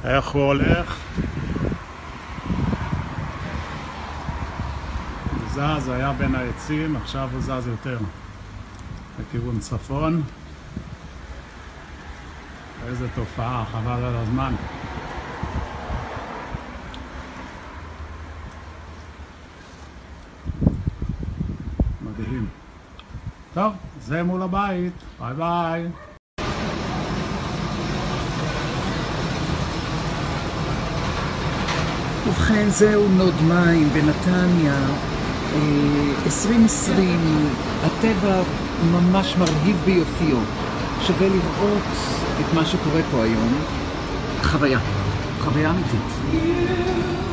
איך הוא הולך? הוא זז, היה בין העצים, עכשיו הוא זז יותר לכיוון צפון. איזה תופעה, חבל על הזמן. מדהים. טוב, זה מול הבית. ביי ביי. ובכן, זהו נוד מים בנתניה 2020. הטבע ממש מרהיב ביופיו. שווה לראות את מה שקורה פה היום. חוויה אמיתית.